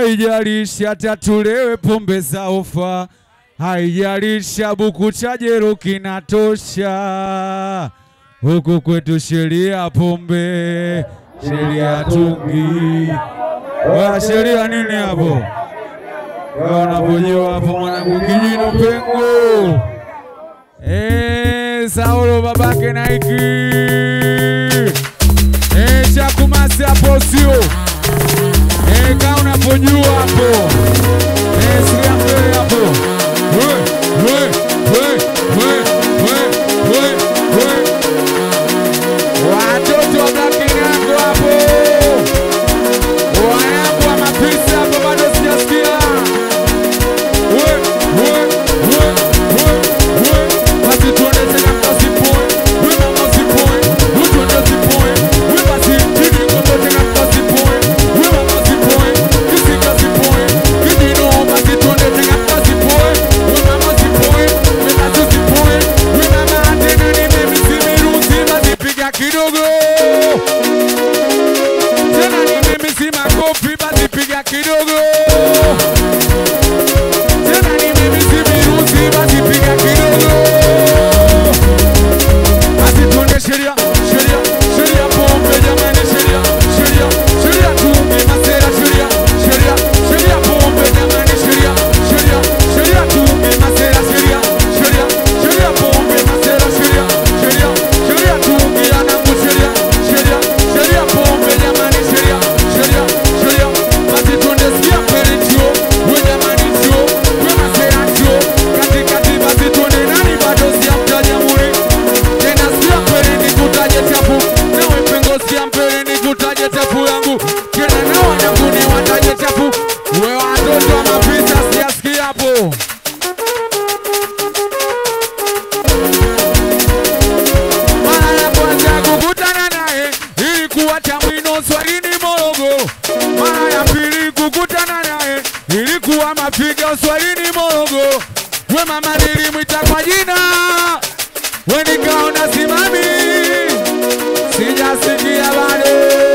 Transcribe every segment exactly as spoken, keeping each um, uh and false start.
haijalishi hata tulewe pombe za ofa, haijalishi buku cha jero kinatosha. Huku kwetu sheria pombe, sheria tungi. Wa sheria nini hapo? Wanapojua hapo mwanangu kijino pengo. Eh, Saulo babake Nike. Eh, Chakumasi hapo sio. Eh, kama unapojua hapo. Eh, sikia mbele hapo. We, we, we, we, we, we, we. Watoto wa Black Yango hapo. Wanangu wa mapisi hapo bado sijasikia. We, we, we, we, we. Basi tuone tena kasi point. We mama si point. We tuone si point. We basi tini kombo tena kasi point. We mama si point. Kisi kasi point. Kisi no basi tuone tena kasi point. We mama si point. We basi si point. We mama tena ni mimi si mirusi basi piga kidogo. Tena ni mimi si makofi basi piga kidogo. Tena ni mimi si mirusi basi piga kidogo. Basi tuone sheria, sheria, sheria pombe jamani sheria, sheria, sheria tungi masera sheria, sheria, sheria pombe jamani sheria, sheria, sheria tungi masera sheria, sheria, sheria pombe masera sheria, sheria, sheria tungi anangu sheria, sheria, sheria pombe jamani sheria, sheria, sheria. Basi tuone sikia pere chuo, we jamani chuo, we masera chuo, kati kati basi tuone nani bado siya mtaja muri. Tena siya pere ni kutaje chapu, nawe pengo siya pere ni kutaje chapu yangu. Tena na wanangu ni wataje chapu, we watoto wa mapisa siya sikia hapo. Mara ya kwanza kukutana naye, ilikuwa Chamwino Swahilini Morogo. Mara ya pili kukutana naye, ilikuwa Mafiga Swahilini Morogo. We mama nilimwita kwa jina, we nikaona simami, sijasikia bado.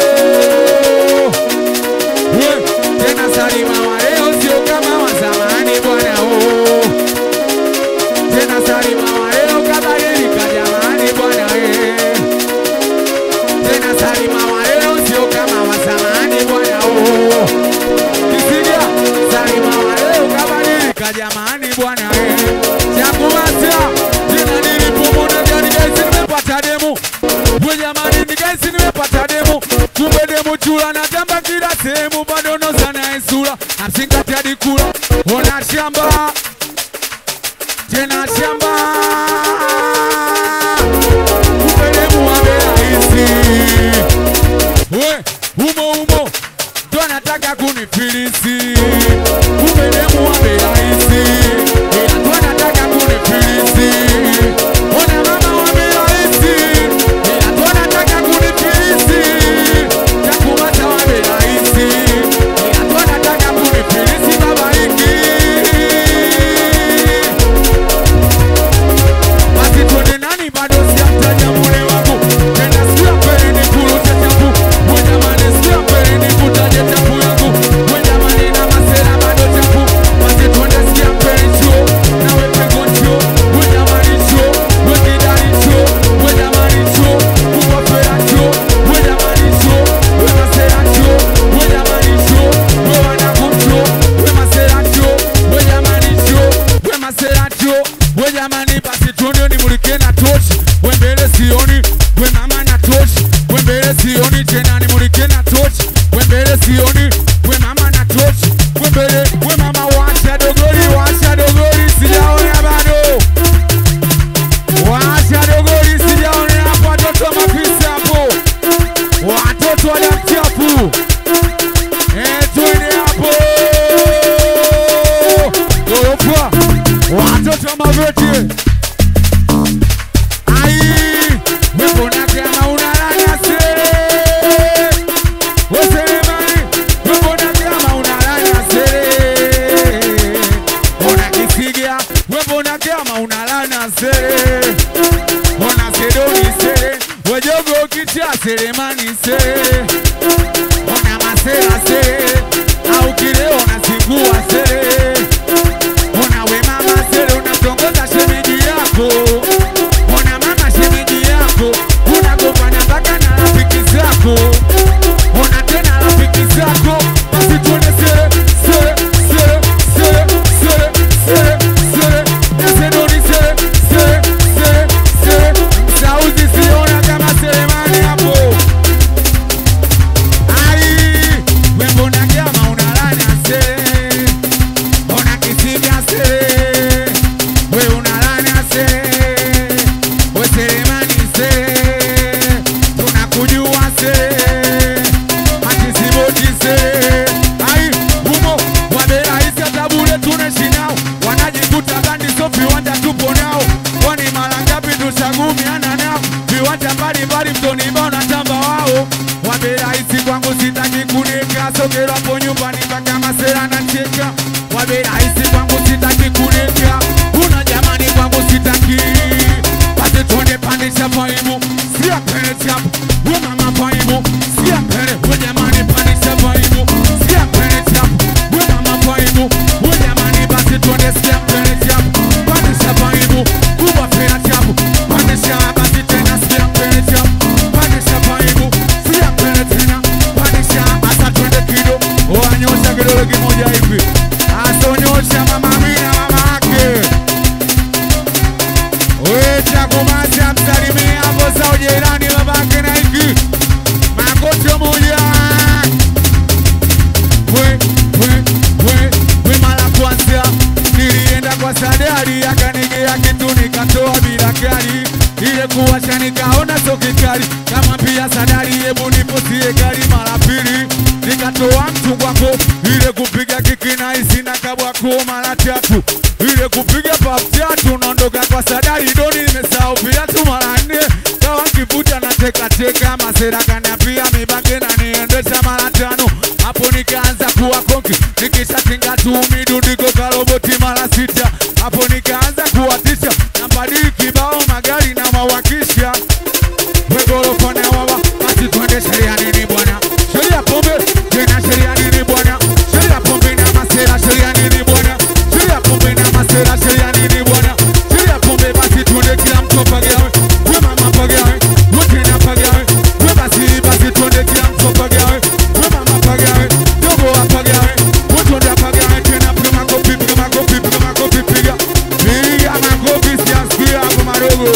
We tena Salima wa leo sio kama wa zamani bwana oh. Tena Salima wa leo kabadilika jamani bwana eh. Tena Salima wa leo sio kama wa zamani bwana oh. Kisikia Salima wa leo kabadilika jamani bwana eh. Chakumasi tena nilipomona gani guys nimepata demo. We jamani ni guys nimepata demo. Kumbe demo chula na tamba kila sehemu bado no sana isura. Amsinga tadi kula. Ona shamba. Tena shamba. Kumbe demo wabela isi. We umo umo. Ndo nataka kunifilisi. Kumbe demo wabela isi. Ndo nataka kunifilisi. Ona mama wabela isi. Ndo nataka kunifilisi. Chakumata wabela isi. Ndo nataka kunifilisi baba hiki. Basi tuone nani bado siya mtaja mune wangu. Tena siya pere ni kurute chapu. We jamani siya pere ni kutaje chapu yangu. We jamani na masera bado chapu. Basi tuone siya pere chuo. Na we pengo chuo. We jamani chuo. We kidari chuo. We jamani chuo. Kuwa fera chuo. We jamani chuo. We masera chuo. We jamani chuo. We wanaku chuo. We masera chuo. We jamani chuo. We masera chuo. We jamani basi tuone ni mulike na tochi. We mbele sioni. We mama na tochi. We mbele sioni tena ni mulike na tochi. We mbele sioni. We mama na tochi. We mbele. We mama washa dogori. Washa dogori sijaona bado. Washa dogori sijaona hapo. Watoto wa mapisi hapo. Watoto wa damchapu. Eh tuende hapo. Gorofa. Watoto wa maveti. Ai, mbona kama unalala sere? Wewe mani, mbona kama unalala sere? Ona kisigia, mbona kama unalala sere? Ona sedoni sere, wejogo kicha sere mani sere. Ona masera sere, ukileo unasingua sere. Ona we mama sere unatongoza shemeji yako. Ona mama shemeji yako unagombana mpaka na rafiki zako. Ona tena rafiki zako basi tuone sere sere sere sere sere sere sere nasenoni sere sere sere sere sauzi siona kama Selemani hapo. Ai wembo na kiama unalanya sere. Ona kisiga sere we unalanya sere. We Selemani sere tunakujua sere matisiboti sere. Ai humo wabela isi tabule tuneshinao wanajikuta bandi so viwanja tupo nao. Kwani mara ngapi tushagumiana nao viwanja mbali mbali mtoni mbona tamba wao. Wabela isi kwangu sitaki kuneka sokero hapo nyumbani mpaka masera na cheka. Wabela isi kwangu sitaki kuneka kuna jamani kwangu sitaki. Pate tuone pande cha faimu siya pere chapu we mama faimu siya pere we jamani pande cha faimu siya pere chapu we mama faimu we jamani basi tuone siya pere chapu pande cha faimu kuwa pere chapu pande cha basi tena siya pere chapu pande cha faimu siya pere tena pande cha asa tuende kido wanyosha kidole kimoja hivi asonyosha mama mina mama ake. Wecha kumasa msalimia hapo za ujirani babake na hiki makoto moja. We, we, we, we mara kwanza nilienda kwa Sadari akanigea kitu nikatoa bila kari. Ile kuwasha nikaona soki kari kama pia Sadari hebu niposie gari mara pili. Nikatoa mtu kwako ile kupiga kiki na isi na kabwako mara tatu. Ile kupiga pap tatu naondoka kwa Sadari doni nimesahau pia tu mara nne. Kawa kivuta na teka teka masera kaniambia mibange na niendesha mara tano. Hapo nikaanza kuwa konki nikisha tinga tu midundiko karoboti mara sita. Hapo nikaanza kuwatisha na mbadili kibao magari na mawakisha. Wegoro kone wawa basi tuende sheria nini bwana. Sheria pombe tena sheria nini bwana. Sheria pombe na masera sheria nini bwana. Sheria pombe na masera sheria nini bwana. Sheria pombe basi tuende kila mtu pagawe. We mama pagawe we tena pagawe. We basi basi tuende kila mtu pagawe. We mama pagawe dogo apagawe. We tuende pagawe tena piga makofi piga makofi piga makofi piga piga makofi siasikia hapo madogo.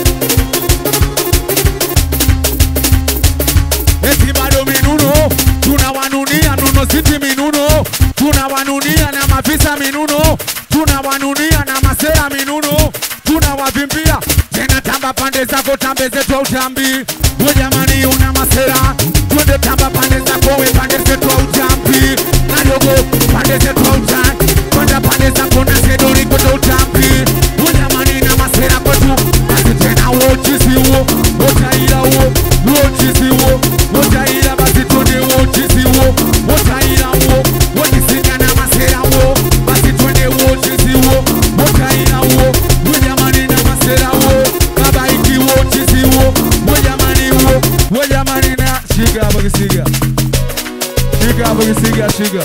Eti bado minuno tunawanunia nuno siti minuno tunawanunia na mafisa minuno tunawanunia na masera minuno tunawavimbia tena tamba pande zako tambe zetu utambi. We jamani una masera twende tamba pande zako we pande zetu utambi. Nadogo pande zetu utambi kwenda pande zako na sedori kwa utambi. We jamani na masera kwetu basi tena uochisi uo utaila uo uochisi uo utaila basi twende uochisi uo utaila uo wajisinya na masera uo basi twende uochisi uo utaila uo. We jamani na masera uo baba iki uochisi uo we jamani uo we jamani na shiga hapa kisiga shiga hapa kisiga shiga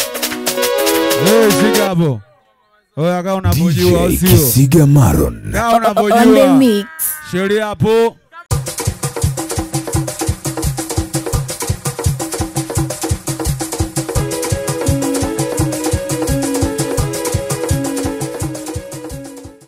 eh shiga hapo. Oya kama unapojua usio Kisiga Maron kama unapojua sheria hapo.